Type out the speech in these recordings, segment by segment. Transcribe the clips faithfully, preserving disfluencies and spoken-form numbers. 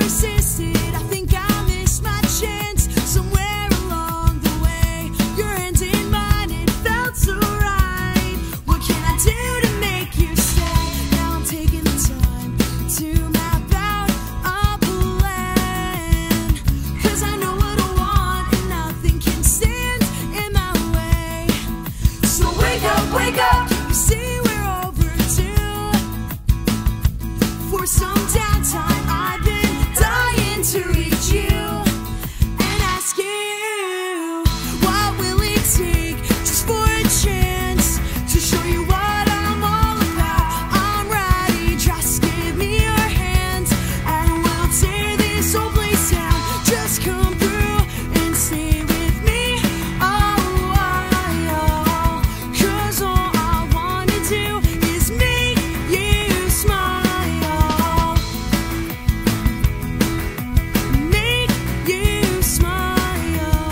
persisted. I think I missed my chance somewhere along the way. Your hand in mine, it felt so right. What can I do to make you stay? Now I'm taking the time to map out a plan, 'cause I know what I want and nothing can stand in my way. So wake up, wake up, you see we're overdue for some downtime. I've been dying to reach you and ask you, what will it take just for a chance to show you what I'm all about? I'm ready, just give me your hand and we'll tear this whole place down. Just come through and stay with me a while, 'cause all I wanna do is make you smile. Make you smile.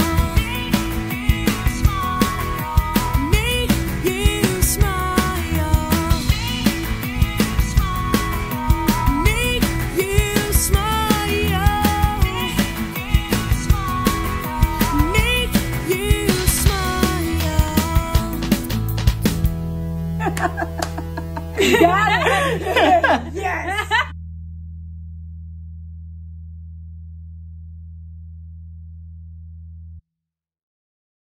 Make you smile. Make you smile. Make you smile. Got it.